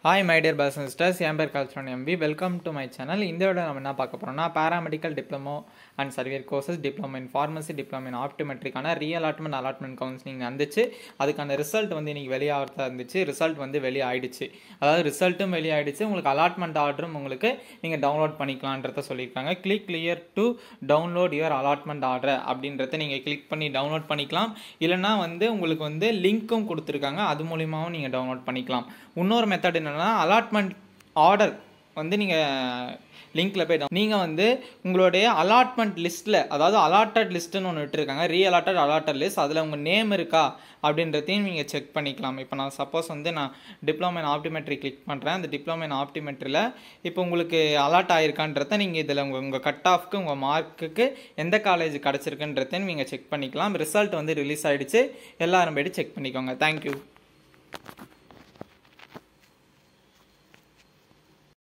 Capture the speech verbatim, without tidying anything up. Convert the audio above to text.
Hi my dear brothers and sisters, I am Kalchron M B. Welcome to my channel. In this video, we will talk about Paramedical Diploma and Surveyor courses, Diploma in Pharmacy, Diploma in Optometry, Reallotment, Allotment Counseling. That's the result வந்து இன்னைக்கு வெளிய ஆவறதா இருந்துச்சு. Result வந்து வெளிய ஆயிடுச்சு. அதாவது ரிசல்ட்டும் வெளிய ஆயிடுச்சு. உங்களுக்கு allotment order உங்களுக்கு நீங்க டவுன்லோட் பண்ணிக்கலாம்ன்றத சொல்லிருக்காங்க. Click here to download your allotment order அப்படின்றத நீங்க கிளிக் பண்ணி டவுன்லோட் பண்ணிக்கலாம். இல்லனா வந்து உங்களுக்கு வந்து லிங்க்கும் கொடுத்திருக்காங்க. அது மூலமாவும் நீங்க டவுன்லோட் பண்ணிக்கலாம். இன்னொரு மெத்தட் என்னன்னா allotment order வந்து நீங்க லிங்க்ல போய் நீங்க வந்து உங்களுடைய allotment லிஸ்ட்ல அதாவது allotted லிஸ்ட்னு ஒன்னு விட்டுருக்காங்க re-allotted allotted list அதுல உங்க நேம் இருக்கா அப்படின்றதையும் நீங்க செக் பண்ணிக்கலாம். இப்போ நான் சப்போஸ் வந்து நான் டிப்ளோமா இன் ஆப்டிமெட்ரி கிளிக் பண்றேன். அந்த டிப்ளோமா இன் ஆப்டிமெட்ரில இப்போ உங்களுக்கு அலாட் ஆயிருக்கான்றதை நீங்க இதுல உங்க உங்க கட் ஆஃப்க்கு உங்க மார்க்குக்கு எந்த காலேஜ் கிடைச்சிருக்குன்றதை நீங்க செக் பண்ணிக்கலாம். ரிசல்ட் வந்து ரிலீஸ் ஆயிடுச்சு. எல்லாரும் போய் செக் பண்ணிக்கோங்க. Thank you.